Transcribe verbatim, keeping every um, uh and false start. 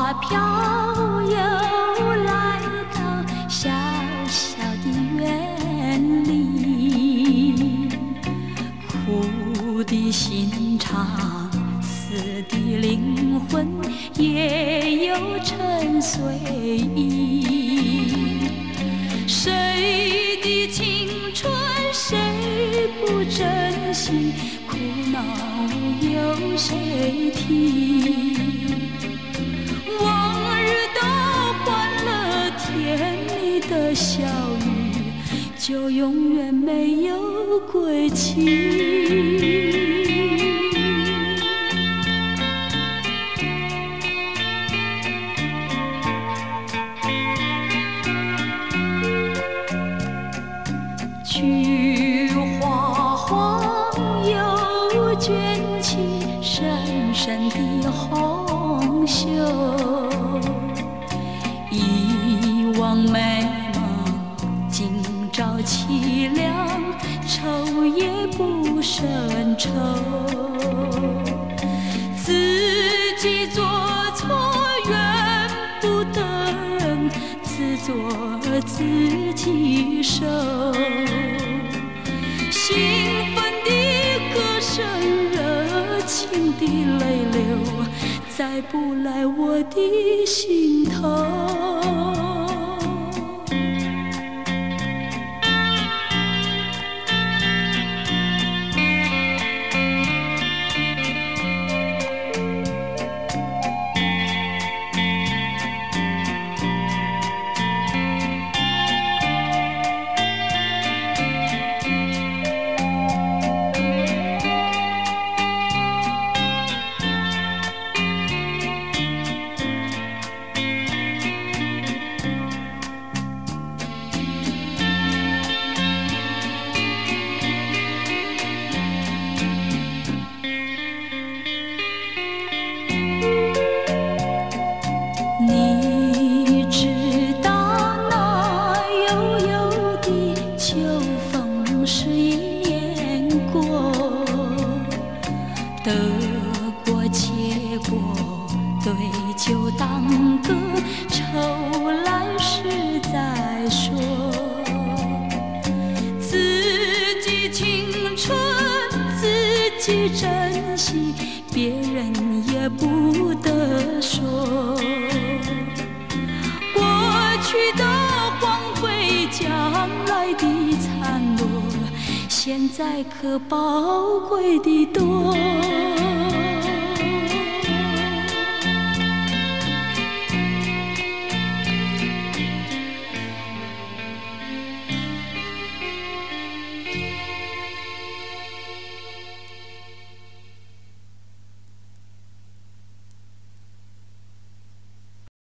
花飘又来到小小的园里，苦的心肠，死的灵魂，也有沉睡意。谁的青春谁不珍惜？苦恼有谁听？往日的欢乐，甜蜜的笑语，就永远没有归期。菊花黄又卷起深深的红袖，一往美梦今朝凄凉，愁也不胜愁。自己做错怨不得人，自作自己受。兴奋的歌声，热情的泪流，再不来我的心头。得过且过，对酒当歌，愁来时再说。自己青春自己珍惜，别人也不得说。过去的荒废，将来的残落，现在可宝贵的多。